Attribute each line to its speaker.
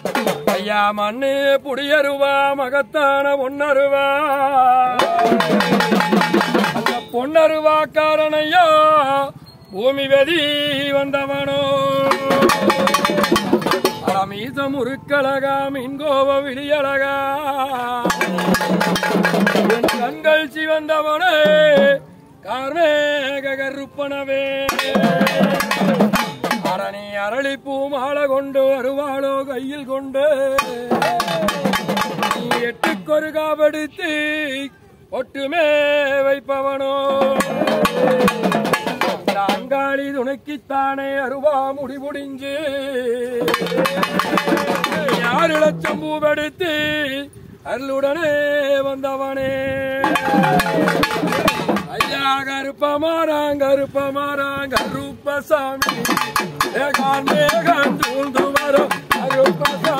Speaker 1: ஐயா மண்ணு புடியருவா மகத்தான பொன்னருவா அந்த பொன்னருவா காரணையா பூமி வெதி வந்தவனோ மீசம் உருக்கழகா மீன்கோவ விழியழகா என் கண்கள் சிவந்தவனே கார்மேக கருப்பனவே அரணி அரளிப்பூ மாலை கொண்டு வருவாளோ கையில் கொண்டு நீ எட்டுக்கொரு காபடுத்தி ஒட்டுமே வைப்பவனோ அங்காளி துணைக்குத்தானே அருவா முடிமுடிஞ்சு 6 லட்சம் பூவெடுத்து அருளுடனே வந்தவனே ஐயா கருப்பமாறாங்க கருப்பசாமி மேகான் தூழ்ந்து வரும் கருப்பசாமி